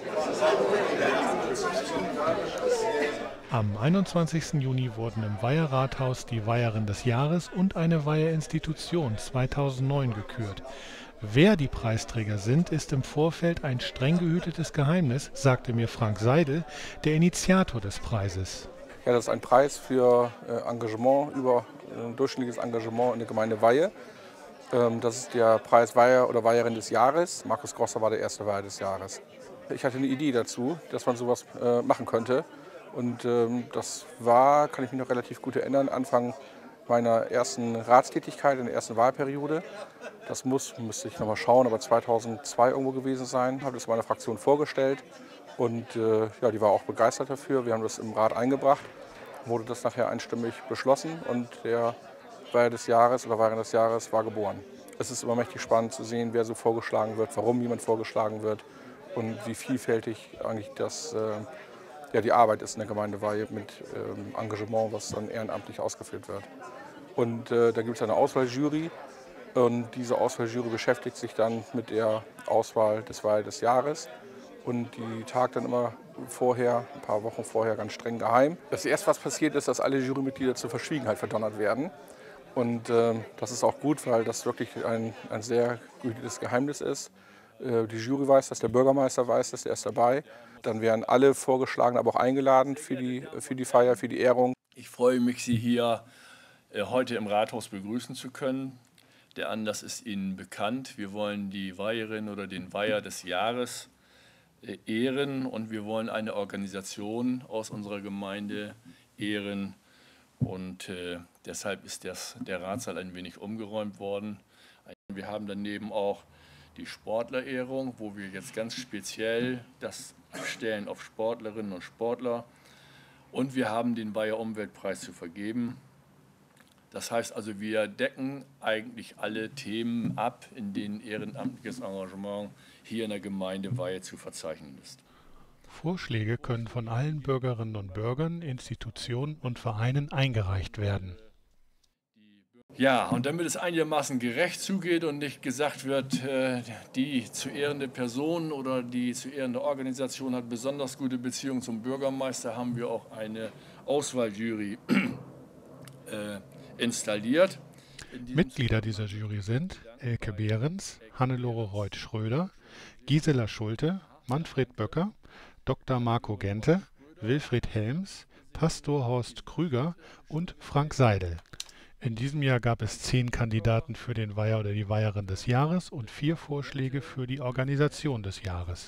Am 21. Juni wurden im Weiherrathaus die Weiherin des Jahres und eine Weiherinstitution 2009 gekürt. Wer die Preisträger sind, ist im Vorfeld ein streng gehütetes Geheimnis, sagte mir Frank Seidel, der Initiator des Preises. Ja, das ist ein Preis für Engagement, über durchschnittliches Engagement in der Gemeinde Weihe. Das ist der Preis Weiher oder Weiherin des Jahres. Markus Grosser war der erste Weiher des Jahres. Ich hatte eine Idee dazu, dass man sowas machen könnte. Und das war, kann ich mich noch relativ gut erinnern, Anfang meiner ersten Ratstätigkeit in der ersten Wahlperiode. Das müsste ich nochmal schauen, aber 2002 irgendwo gewesen sein. Habe das meiner Fraktion vorgestellt und ja, die war auch begeistert dafür. Wir haben das im Rat eingebracht, wurde das nachher einstimmig beschlossen und der Weiher des Jahres oder Weiherin des Jahres war geboren. Es ist immer mächtig spannend zu sehen, wer so vorgeschlagen wird, warum jemand vorgeschlagen wird und wie vielfältig eigentlich ja, die Arbeit ist in der Gemeinde Weihe mit Engagement, was dann ehrenamtlich ausgeführt wird. Und da gibt es eine Auswahljury und diese Auswahljury beschäftigt sich dann mit der Auswahl des Weiher des Jahres und die tagt dann immer vorher, ein paar Wochen vorher, ganz streng geheim. Das erste, was passiert ist, dass alle Jurymitglieder zur Verschwiegenheit verdonnert werden. Und das ist auch gut, weil das wirklich ein sehr gehütetes Geheimnis ist. Die Jury weiß das, der Bürgermeister weiß das, der ist dabei. Dann werden alle vorgeschlagen, aber auch eingeladen für die Feier, für die Ehrung. Ich freue mich, Sie hier heute im Rathaus begrüßen zu können. Der Anlass ist Ihnen bekannt. Wir wollen die Weiherin oder den Weiher des Jahres ehren und wir wollen eine Organisation aus unserer Gemeinde ehren. Und deshalb ist der Ratssaal ein wenig umgeräumt worden. Wir haben daneben auch die Sportlerehrung, wo wir jetzt ganz speziell das abstellen auf Sportlerinnen und Sportler. Und wir haben den Weiher Umweltpreis zu vergeben. Das heißt also, wir decken eigentlich alle Themen ab, in denen ehrenamtliches Engagement hier in der Gemeinde Weihe zu verzeichnen ist. Vorschläge können von allen Bürgerinnen und Bürgern, Institutionen und Vereinen eingereicht werden. Ja, und damit es einigermaßen gerecht zugeht und nicht gesagt wird, die zu ehrende Person oder die zu ehrende Organisation hat besonders gute Beziehungen zum Bürgermeister, haben wir auch eine Auswahljury installiert. Mitglieder dieser Jury sind Elke Behrens, Hannelore Reuth-Schröder, Gisela Schulte, Manfred Böcker, Dr. Marco Gente, Wilfried Helms, Pastor Horst Krüger und Frank Seidel. In diesem Jahr gab es 10 Kandidaten für den Weiher oder die Weiherin des Jahres und 4 Vorschläge für die Organisation des Jahres.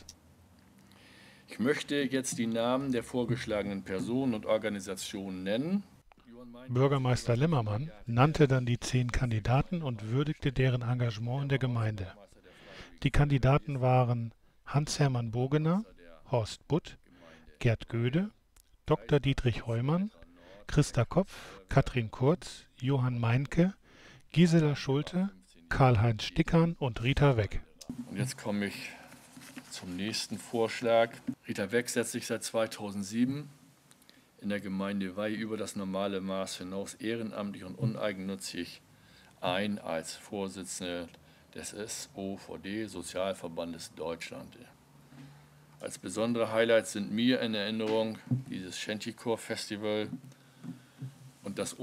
Ich möchte jetzt die Namen der vorgeschlagenen Personen und Organisationen nennen. Bürgermeister Limmermann nannte dann die 10 Kandidaten und würdigte deren Engagement in der Gemeinde. Die Kandidaten waren Hans-Hermann Bogener, Horst Butt, Gerd Göde, Dr. Dietrich Heumann, Christa Kopf, Katrin Kurz, Johann Meinke, Gisela Schulte, Karl-Heinz Stickern und Rita Weck. Und jetzt komme ich zum nächsten Vorschlag. Rita Weck setzt sich seit 2007 in der Gemeinde Weihe über das normale Maß hinaus ehrenamtlich und uneigennützig ein als Vorsitzende des SOVD, Sozialverbandes Deutschland. Als besondere Highlights sind mir in Erinnerung dieses Shantycore-Festival und das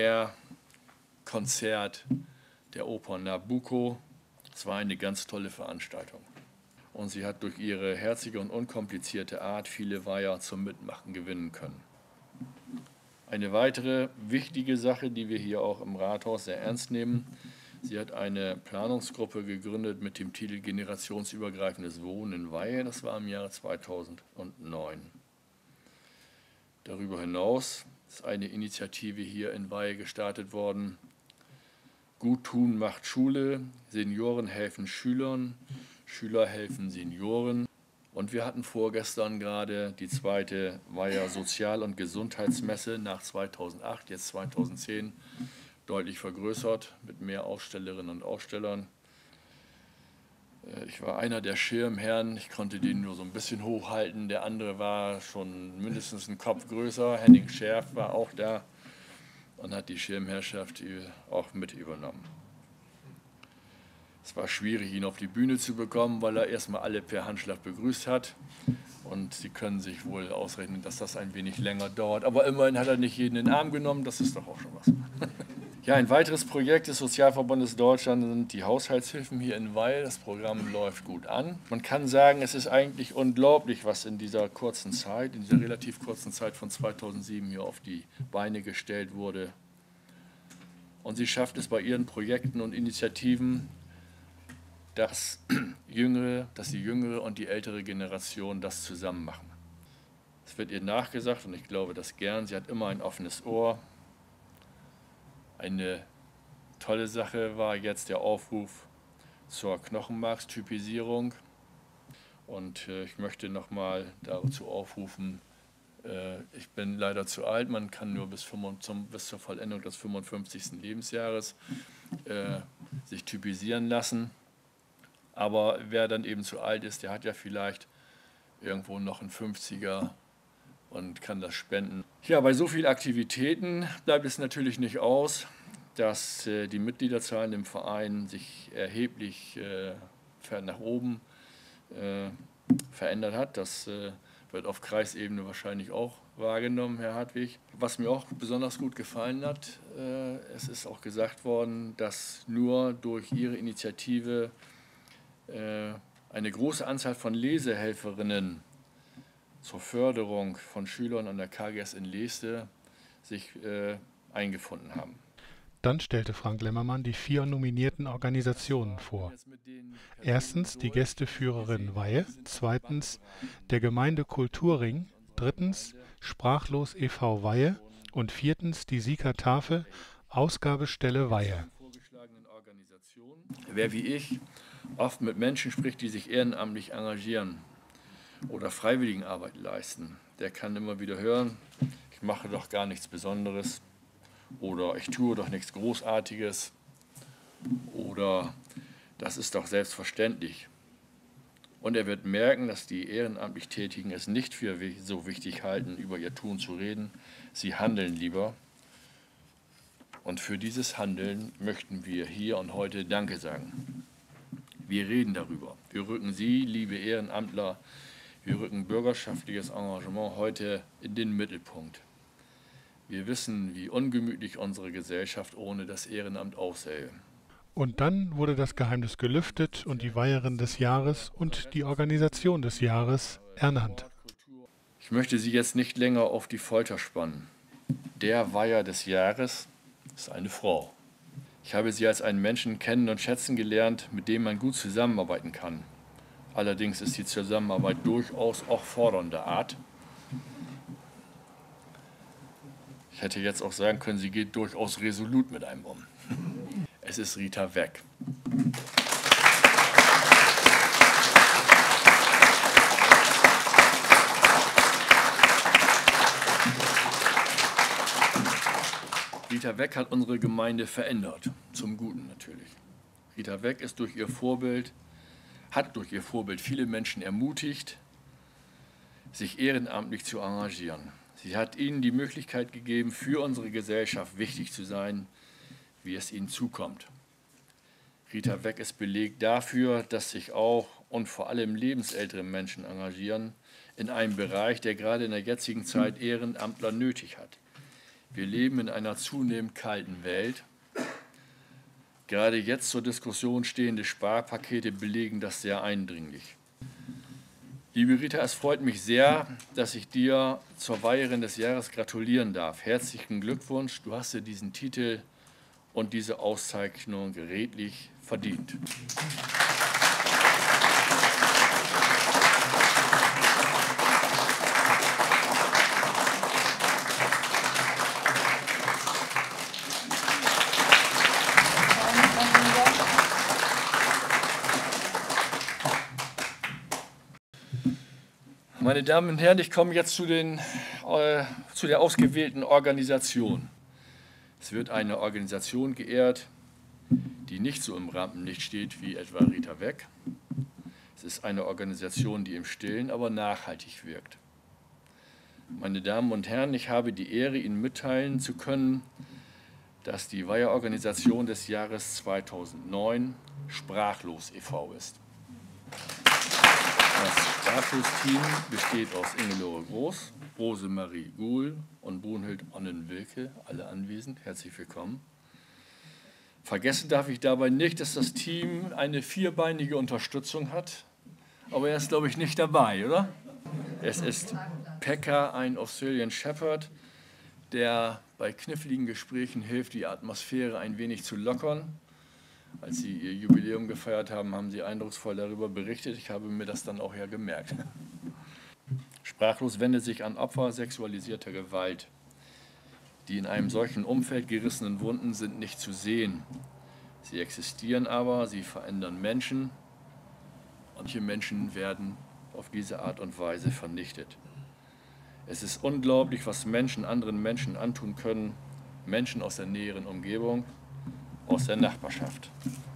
Open-Air-Konzert der Oper Nabucco. Es war eine ganz tolle Veranstaltung. Und sie hat durch ihre herzige und unkomplizierte Art viele Weiher zum Mitmachen gewinnen können. Eine weitere wichtige Sache, die wir hier auch im Rathaus sehr ernst nehmen, sie hat eine Planungsgruppe gegründet mit dem Titel Generationsübergreifendes Wohnen in Weihe. Das war im Jahre 2009. Darüber hinaus ist eine Initiative hier in Weihe gestartet worden. Guttun macht Schule, Senioren helfen Schülern, Schüler helfen Senioren. Und wir hatten vorgestern gerade die zweite Weiher Sozial- und Gesundheitsmesse nach 2008, jetzt 2010, deutlich vergrößert mit mehr Ausstellerinnen und Ausstellern. Ich war einer der Schirmherren, ich konnte den nur so ein bisschen hochhalten, der andere war schon mindestens einen Kopf größer. Henning Scherf war auch da und hat die Schirmherrschaft auch mit übernommen. Es war schwierig, ihn auf die Bühne zu bekommen, weil er erstmal alle per Handschlag begrüßt hat. Und Sie können sich wohl ausrechnen, dass das ein wenig länger dauert. Aber immerhin hat er nicht jeden in den Arm genommen, das ist doch auch schon was. Ja, ein weiteres Projekt des Sozialverbandes Deutschland sind die Haushaltshilfen hier in Weil. Das Programm läuft gut an. Man kann sagen, es ist eigentlich unglaublich, was in dieser kurzen Zeit, in dieser relativ kurzen Zeit von 2007 hier auf die Beine gestellt wurde. Und sie schafft es bei ihren Projekten und Initiativen, dass die jüngere und die ältere Generation das zusammen machen. Es wird ihr nachgesagt, und ich glaube das gern, sie hat immer ein offenes Ohr. Eine tolle Sache war jetzt der Aufruf zur Knochenmarkstypisierung. Und ich möchte nochmal dazu aufrufen, ich bin leider zu alt, man kann nur bis zur Vollendung des 55. Lebensjahres sich typisieren lassen. Aber wer dann eben zu alt ist, der hat ja vielleicht irgendwo noch einen 50er und kann das spenden. Ja, bei so vielen Aktivitäten bleibt es natürlich nicht aus, dass die Mitgliederzahlen im Verein sich erheblich nach oben verändert hat. Das wird auf Kreisebene wahrscheinlich auch wahrgenommen, Herr Hartwig. Was mir auch besonders gut gefallen hat, es ist auch gesagt worden, dass nur durch Ihre Initiative eine große Anzahl von Lesehelferinnen zur Förderung von Schülern an der KGS in Leeste sich eingefunden haben. Dann stellte Frank Lemmermann die 4 nominierten Organisationen vor. Erstens die Gästeführerin Weihe, zweitens der Gemeinde Kulturring, drittens Sprachlos e.V. Weihe und viertens die Sieger-Tafel, Ausgabestelle Weihe. Wer wie ich oft mit Menschen spricht, die sich ehrenamtlich engagieren oder Freiwilligenarbeit leisten, der kann immer wieder hören, ich mache doch gar nichts Besonderes oder ich tue doch nichts Großartiges oder das ist doch selbstverständlich. Und er wird merken, dass die ehrenamtlich Tätigen es nicht für so wichtig halten, über ihr Tun zu reden. Sie handeln lieber. Und für dieses Handeln möchten wir hier und heute Danke sagen. Wir reden darüber. Wir rücken Sie, liebe Ehrenamtler, wir rücken bürgerschaftliches Engagement heute in den Mittelpunkt. Wir wissen, wie ungemütlich unsere Gesellschaft ohne das Ehrenamt aussähe. Und dann wurde das Geheimnis gelüftet und die Weiherin des Jahres und die Organisation des Jahres ernannt. Ich möchte Sie jetzt nicht länger auf die Folter spannen. Der Weiher des Jahres ist eine Frau. Ich habe sie als einen Menschen kennen und schätzen gelernt, mit dem man gut zusammenarbeiten kann. Allerdings ist die Zusammenarbeit durchaus auch fordernder Art. Ich hätte jetzt auch sagen können, sie geht durchaus resolut mit einem um. Es ist Rita Weck. Rita Weck hat unsere Gemeinde verändert, zum Guten natürlich. Rita Weck hat durch ihr Vorbild viele Menschen ermutigt, sich ehrenamtlich zu engagieren. Sie hat ihnen die Möglichkeit gegeben, für unsere Gesellschaft wichtig zu sein, wie es ihnen zukommt. Rita Weck ist Beleg dafür, dass sich auch und vor allem lebensältere Menschen engagieren in einem Bereich, der gerade in der jetzigen Zeit Ehrenamtler nötig hat. Wir leben in einer zunehmend kalten Welt. Gerade jetzt zur Diskussion stehende Sparpakete belegen das sehr eindringlich. Liebe Rita, es freut mich sehr, dass ich dir zur Weiherin des Jahres gratulieren darf. Herzlichen Glückwunsch, du hast dir diesen Titel und diese Auszeichnung redlich verdient. Meine Damen und Herren, ich komme jetzt zu der ausgewählten Organisation. Es wird eine Organisation geehrt, die nicht so im Rampenlicht steht wie etwa Rita Weck. Es ist eine Organisation, die im Stillen, aber nachhaltig wirkt. Meine Damen und Herren, ich habe die Ehre, Ihnen mitteilen zu können, dass die Weiherorganisation des Jahres 2009 Sprachlos e.V. ist. Das Sprachlos-Team besteht aus Ingelore Groß, Rosemarie Guhl und Brunhild Onnen-Wilke, alle anwesend. Herzlich willkommen. Vergessen darf ich dabei nicht, dass das Team eine vierbeinige Unterstützung hat. Aber er ist, glaube ich, nicht dabei, oder? Es ist Pekka, ein Australian Shepherd, der bei kniffligen Gesprächen hilft, die Atmosphäre ein wenig zu lockern. Als Sie Ihr Jubiläum gefeiert haben, haben Sie eindrucksvoll darüber berichtet. Ich habe mir das dann auch ja gemerkt. Sprachlos wendet sich an Opfer sexualisierter Gewalt. Die in einem solchen Umfeld gerissenen Wunden sind nicht zu sehen. Sie existieren aber, sie verändern Menschen. Manche Menschen werden auf diese Art und Weise vernichtet. Es ist unglaublich, was Menschen anderen Menschen antun können, Menschen aus der näheren Umgebung, aus der Nachbarschaft.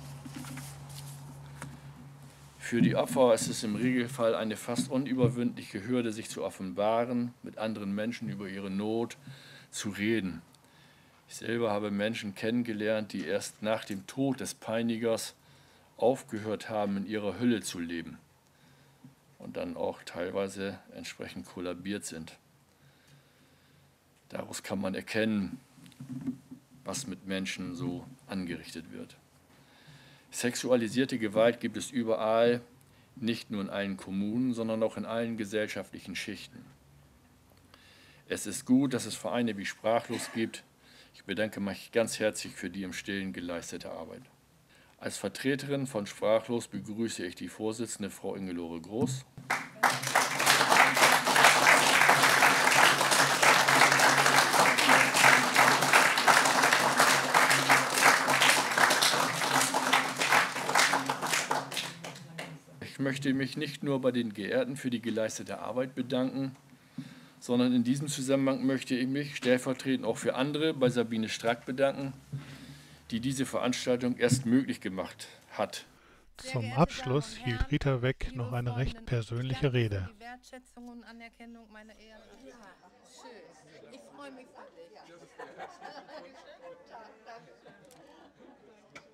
Für die Opfer ist es im Regelfall eine fast unüberwindliche Hürde, sich zu offenbaren, mit anderen Menschen über ihre Not zu reden. Ich selber habe Menschen kennengelernt, die erst nach dem Tod des Peinigers aufgehört haben, in ihrer Hülle zu leben und dann auch teilweise entsprechend kollabiert sind. Daraus kann man erkennen, was mit Menschen so angerichtet wird. Sexualisierte Gewalt gibt es überall, nicht nur in allen Kommunen, sondern auch in allen gesellschaftlichen Schichten. Es ist gut, dass es Vereine wie Sprachlos gibt. Ich bedanke mich ganz herzlich für die im Stillen geleistete Arbeit. Als Vertreterin von Sprachlos begrüße ich die Vorsitzende, Frau Ingelore Groß. Ich möchte mich nicht nur bei den Geehrten für die geleistete Arbeit bedanken, sondern in diesem Zusammenhang möchte ich mich stellvertretend auch für andere bei Sabine Strack bedanken, die diese Veranstaltung erst möglich gemacht hat. Zum Abschluss hielt Rita Weck noch eine recht persönliche Rede. Die Wertschätzung und Anerkennung meiner Ehrenamtlichen. Schön. Ich freue mich für dich.